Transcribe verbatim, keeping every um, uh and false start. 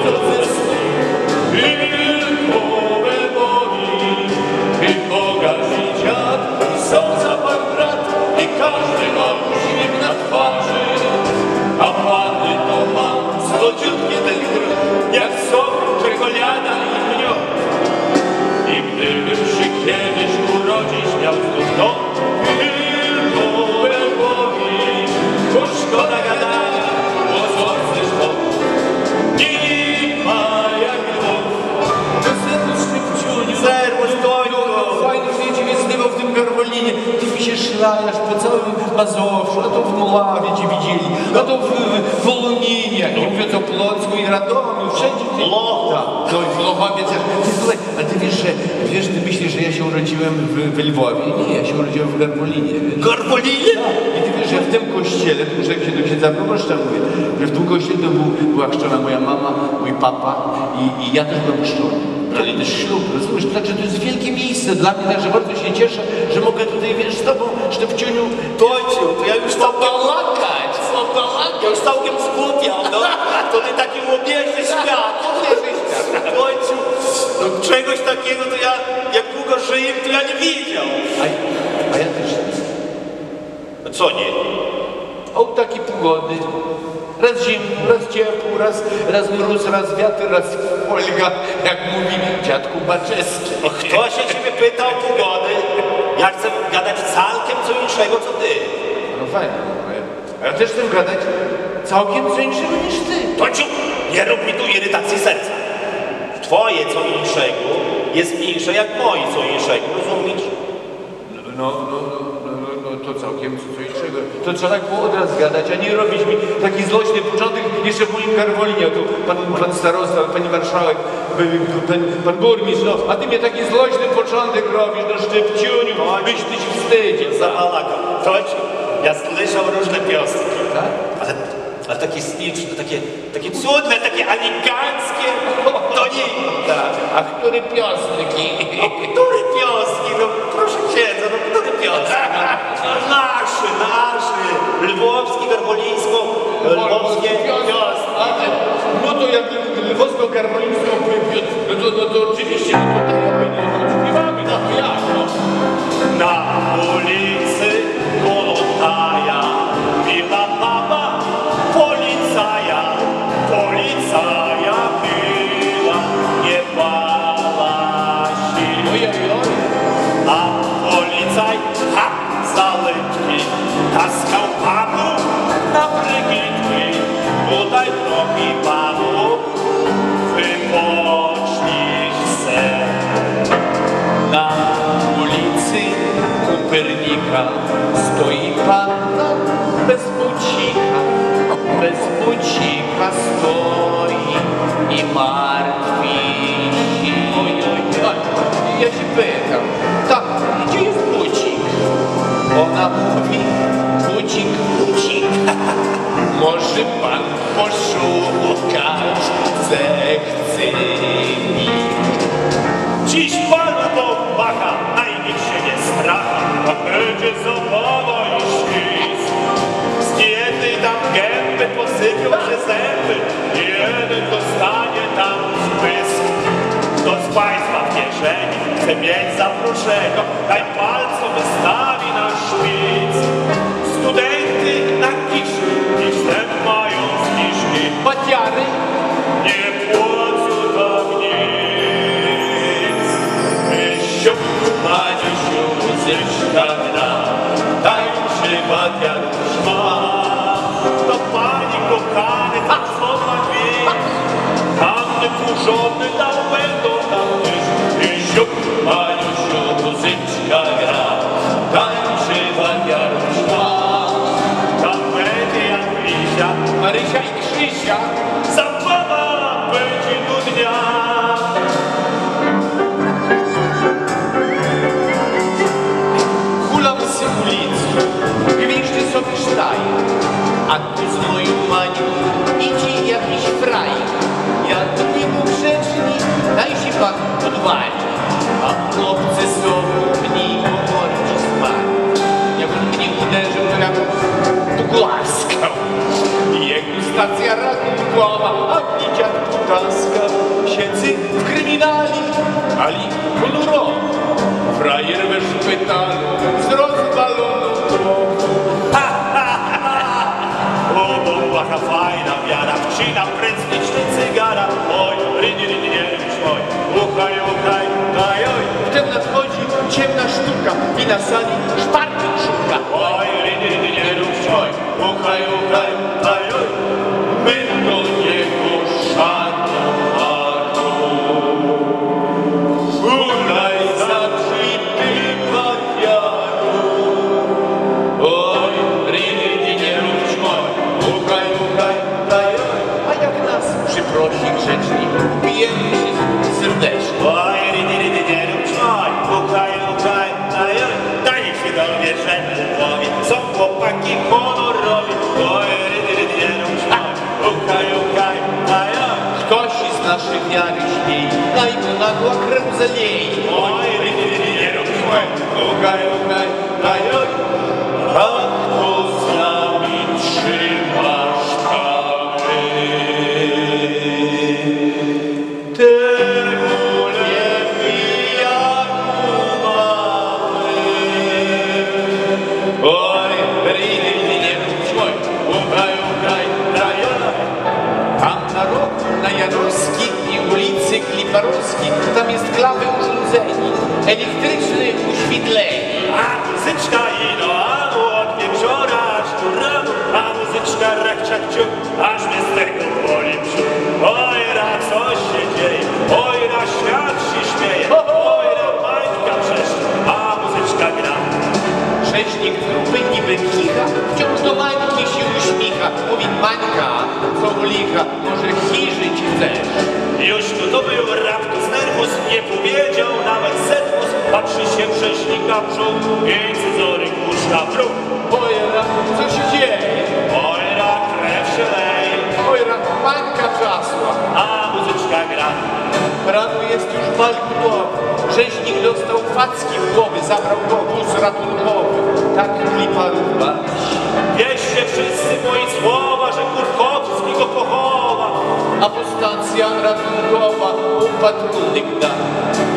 Шляешь по целым Азовшу, а то в Млаве видели, а то в Волунине, и в Петроплотску, и Радому, и wszędzie. Лохта. No i w Lwowie też. Ty, słuchaj, a ty wiesz, że, wiesz, ty myślisz, że ja się urodziłem w, w Lwowie? Nie, ja się urodziłem w Garwolinie. Wiesz? Garwolinie? I ty wiesz, że w tym kościele, tu że jak się do księdza proboszcza mówię, że w tym kościele to był, była chrzczona moja mama, mój papa i, i ja też byłem chrzczony. Brali też ślub, rozumiesz? Także to jest wielkie miejsce dla mnie, także bardzo się cieszę, że mogę tutaj, wiesz, z tobą, Sztepciuniu, Tociu, to ja już całkiem lakać, ja już całkiem zgłupiał, no. To ty taki łobieży świat, łobieży świat. Tociu, no czegoś takiego to ja, jak długo żyję, to ja nie widział. A, a ja też nie. No co nie? O takie pogody. Raz zimno, raz ciepło, raz, raz mróz, raz wiatr, raz Olga, jak mówi dziadku Baczewski. No kto się ciebie pytał o pogody? Ja chcę gadać całkiem co innego, co ty. No fajnie, a ja też chcę gadać całkiem co innego niż ty. Tociu, nie rób mi tu irytacji serca. Twoje co innego jest mniejsze jak moje co innego, rozumiesz? No, no, no, no, no to całkiem co innego. To trzeba tak było od razu gadać, a nie robić mi taki złośny początek jeszcze w moim Garwolinie. Tu pan, pan starosta, pani marszałek, pan, pan burmistrz, no, a ty mnie taki złośny początek robisz, no Sztepciuniu, byś ty się wstydził. Za malaka. Tociu, ja słyszał różne piosenki. Tak? Ale, ale takie śliczne, takie, takie cudne, takie eleganckie, to nie. Tak. A który piosenki? No, który pioski? No proszę księdza, no który pioski? No, naszy, naszy, lwowski, garwolińsko, lwowskie pioski. No to jak lwowsko-garwolińską no to, no to oczywiście, no to dajemy, no to śpiewamy, no to jak, no. Na ulicy Kolotaja biła baba policaja, policaja była, nie bała się. Ojej, ojej. A policaj, ha, za lędźki, taskał babu na brygitki, tutaj drogi babu, wypocznij se. Na ulicy Kopernika stoi panna bez bucika, bez bucika stoi i martwi się. Oj, oj, oj. Ja się pytam, tak, gdzie jest bucik? Ona mówi, bucik, bucik, może pan poszukać zechce mi. Dziś panu to macha, najmniej się nie stracha, a będzie zabawa i świst. Z diety tam gęby posypią się zęby, jeden dostanie tam spysk. Kto z państwa w kieszeni chce mieć zaproszenia, daj palcom wystawi na szpic. Studenty na kiszy i wstęp mają zniżki. Baciary? Nie płacą tak nic. Siup, Madziusiu, muzyczka gra, tańczy Baciaruś ma. To pani kochany, tak słowa dwie, tamty kurzony tam będą tam też. Siup, Madziusiu, muzyczka gra, tańczy Baciaruś ma. Tam będzie jak Lisia, Marysia i Krzysia. zabawa będzie do dnia. Hulam z ulicy, gwiżdży sobie sztaje, a tu z moją manią idzie jakiś fraj. Ja do niego grzecznie, daj się pan podwali, a chłopcy są mnie po mordzie spali. Jak on mnie uderzył, to ja go pogłaskał. I jego stacja ratunkowa, a mnie dziadku taska, siedzy w kryminali, ali honorowo. Frajer we szpitalu z rozwaloną głową. O, bo jaka fajna wiara, wcina prędzej niż cygara. Oj, ryni, ryni, nie rycz, oj, uchaj, uchaj, daj, oj. Wtem nadchodzi ciemna sztuka i na sali szpargi szuka. Oj, ryni, ryni, nie rycz, oj, uchaj, uchaj, daj, oj. My do niego szarpanu. Hulaj za drzwi, ty wariatu. Oj, ryny, nie rób ćmoj. Uchaj, uchaj, daj, oj. A jak nas przyprosi grzecznie, bijemy się serdecznie. Oj, ryni, ryni, nie rób oj, uchaj, uchaj, daj, oj. Daj się dowie, że Lwowi są chłopaki honorowi. Oj, ryni, ryni, nie rób oj, uchaj, uchaj, daj, oj. Ktoś z naszej wiary śmiej, daj mu nagła krew zalej. Oj, ryni, ryni, nie rób oj, Uchaj, uchaj, daj, oj. A kto z nami trzyma szpary, temu nie pijaku mamy. Oj, ryny, nie rób oj, uchaj, uchaj, daj, oj. Tam na rogu, na Janowskiej i ulicy Kliparowskiej, tam jest klawe urządzenie, elektryczne uświetlenie. A muzyczka ino, a od wieczora aż do rano, a muzyczka rachciak ciuch, aż mnie z tego boli brzuch. Oj, ra, co się dzieje? Oj, ra, świat się śmieje. Oj, ra, mańka przeszła, a muzyczka gra. Rzeźnik grupy niby kicha, wciąż do Mańki się uśmicha. Mówi Mańka, co licha, może chiżyć chcesz? Już tu to był raptus nerwus, nie powiedział nawet setmus. Patrzy się w rzeźnika brzuch i cyzoryk puszcza w ruch. Ojra, co się dzieje? Oj, ra, krew się leje, Ojra, Mańka wrzasła. a muzyczka gra. Rano jest już bal budowy. Rzeźnik dostał facki w głowy, zabrał go wóz ratunkowy. Tak Kliparów bawi się. Wieście wszyscy moi słowa, że Kurchowski go pochowa. A bo stacja ratunkowa u patrunek da.